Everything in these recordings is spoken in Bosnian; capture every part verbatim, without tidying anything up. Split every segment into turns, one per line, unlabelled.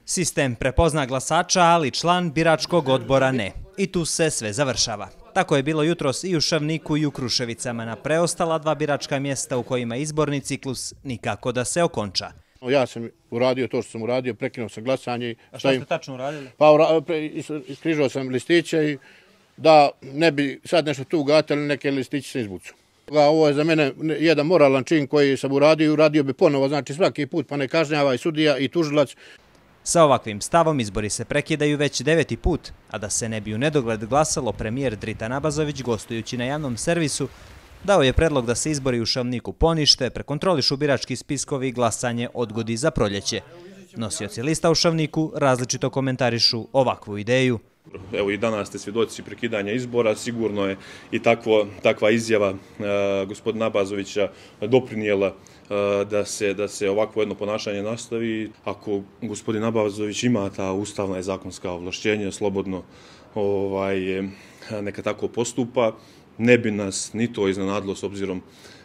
Sistem prepozna glasača, ali član biračkog odbora ne. I tu se sve završava. Tako je bilo jutros i u Šavniku i u Kruševicama na preostala dva biračka mjesta u kojima izborni ciklus nikako da se okonča.
Ja sam uradio to što sam uradio, prekinuo sam glasanje.
A šta ste tačno uradili?
Pa iskrižao sam listiće i da ne bi sad nešto tu gatali, neke listiće se izbucu. Ovo je za mene jedan moralan čin koji sam uradio i uradio bi ponovo, znači svaki put, pa ne kažnjava i sudija i tužilac.
Sa ovakvim stavom izbori se prekidaju već deveti put, a da se ne bi u nedogled glasalo, premijer Dritan Abazović, gostujući na javnom servisu, dao je predlog da se izbori u Šavniku ponište, prekontrolišu birački spiskovi i glasanje odgodi za proljeće. Nosioci lista u Šavniku različito komentarišu ovakvu ideju.
Evo i danas ste svjedoci prekidanja izbora, sigurno je i takvo, takva izjava e, gospodina Abazovića doprinijela e, da, se, da se ovakvo jedno ponašanje nastavi. Ako gospodin Abazović ima ta ustavna i zakonska ovlašćenja, slobodno ovaj, neka tako postupa, ne bi nas ni to iznenadilo s obzirom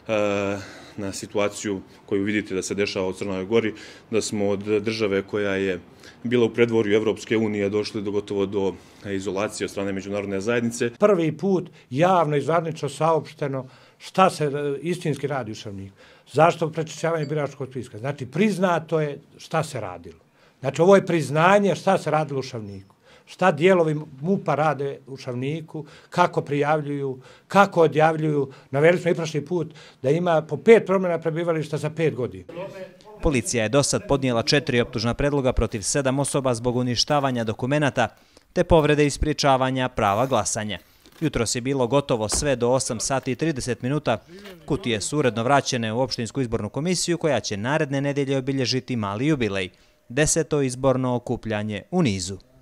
e, na situaciju koju vidite da se dešava u Crnoj Gori, da smo od države koja je bila u predvorju Evropske unije došli do gotovo do izolacije od strane međunarodne zajednice.
Prvi put javno i zvanično saopšteno šta se istinski radi u Šavniku. Zašto prečišćavanje biračkog spiska? Znači, priznato je šta se radilo. Znači, ovo je priznanje šta se radilo u Šavniku. Šta dijelovi MUP-a rade u Šavniku, kako prijavljuju, kako odjavljuju. Naveli smo i prošli put da ima po pet promjena prebivališta za pet godina.
Policija je do sad podnijela četiri optužna predloga protiv sedam osoba zbog uništavanja dokumenata te povrede i spriječavanja prava glasanja. Jutros je bilo gotovo sve do osam sati i trideset minuta. Kutije su uredno vraćene u opštinsku izbornu komisiju koja će naredne nedelje obilježiti mali jubilej, deseto izborno okupljanje u Nizu.